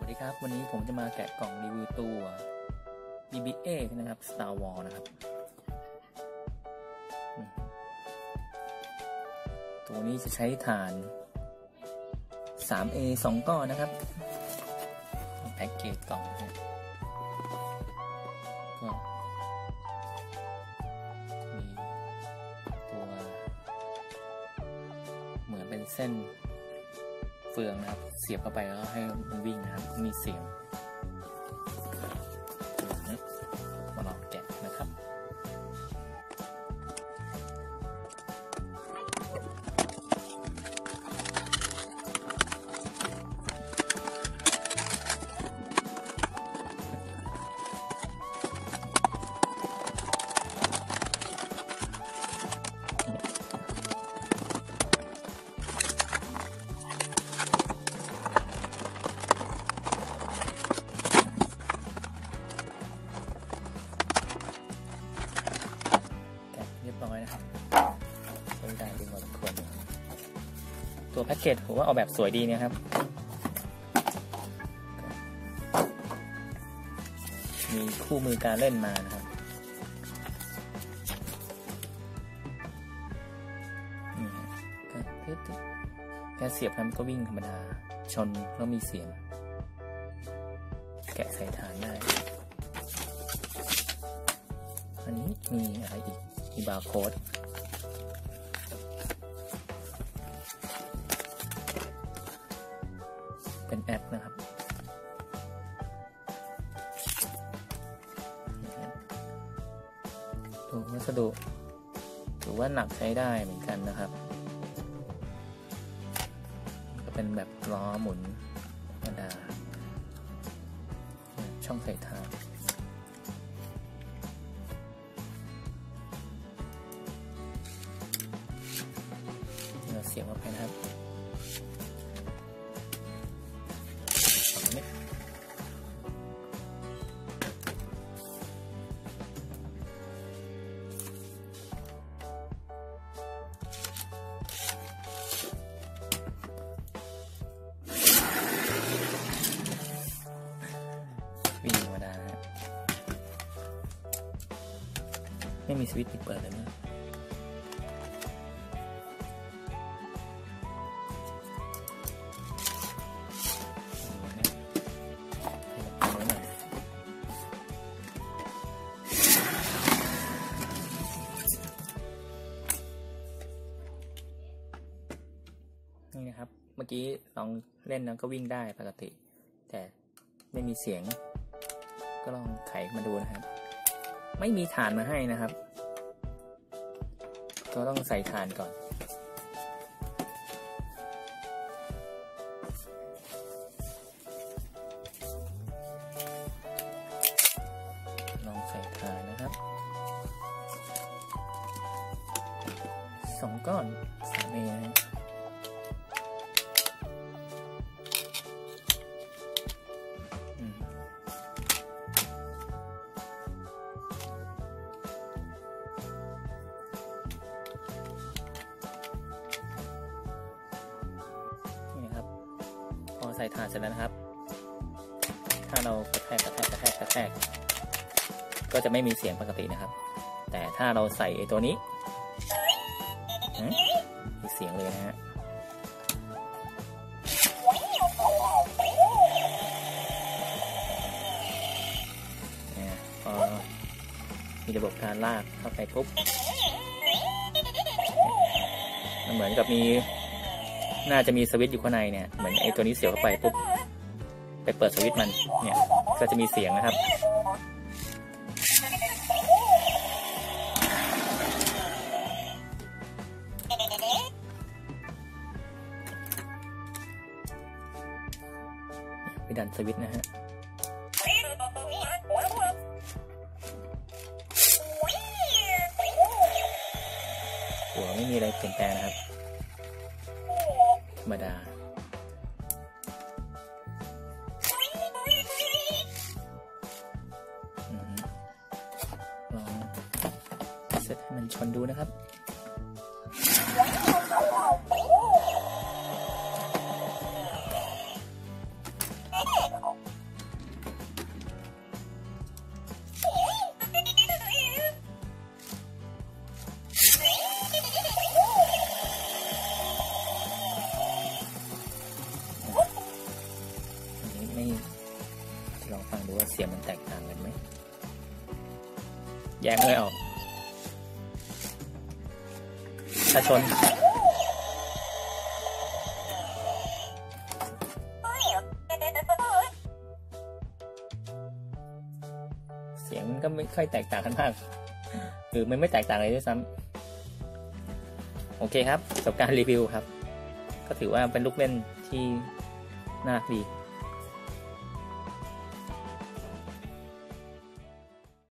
วัสดีครับวันนี้ผมจะมาแกะกล่องรีวิวตัว BB-8 นะครับ Star Wars นะครับตัวนี้จะใช้ถ่าน 3A 2 ก้อนนะครับแพ็กเกจกล่องนะก็มีตัวเหมือนเป็นเส้นเฟืองนะครับเสียบเข้าไปแล้วให้มันวิ่งนะครับมีเสียงมาลองแกะนะครับนะครับใช้ได้ดีพอสมควรตัวแพ็กเกจผมว่าออกแบบสวยดีนะครับมีคู่มือการเล่นมานะครับแค่เสียบมันก็วิ่งธรรมดาชนแล้วมีเสียงแกะใส่ฐานได้อันนี้มีอะไรอีกมีบาร์โค้ดเป็นแอปนะครับตัววัสดุถือว่าหนักใช้ได้เหมือนกันนะครับก็เป็นแบบล้อหมุนธรรมดาช่องใส่ถ่านเสียบเข้าไปนะครับวิ่งธรรมดานะไม่มีสวิตช์ปิดเปิดเลยนะนี่นะครับเมื่อกี้ลองเล่นแล้วก็วิ่งได้ปกติแต่ไม่มีเสียงก็ลองไขมาดูนะครับไม่มีถ่านมาให้นะครับก็ต้องใส่ถ่านก่อนลองใส่ถ่านนะครับ2 ก้อน3Aนะพอใส่ถ่านเสร็จแล้วนะครับถ้าเรากระแทกก็จะไม่มีเสียงปกตินะครับแต่ถ้าเราใส่ตัวนี้มีเสียงเลยนะฮะพอมีระบบการลากเข้าไปปุ๊บมันเหมือนกับน่าจะมีสวิตช์อยู่ข้างในเนี่ยเหมือนไอ้ตัวนี้เสียบเข้าไปปุ๊บไปเปิดสวิตช์มันเนี่ยก็จะมีเสียงนะครับไปดันสวิตช์นะฮะหัวไม่มีอะไรเปลี่ยนแปลงนะครับธรรมดาลองเซตให้มันชนดูนะครับ Thank you. ว่าเสียงมันแตกต่างกันไหมแยกไม่ออกถ้าชนเสียงมันก็ไม่ค่อยแตกต่างกันมากหรือมันไม่แตกต่างเลยด้วยซ้ำโอเคครับประสบการณ์รีวิวครับก็ถือว่าเป็นลูกเล่นที่น่ารักดี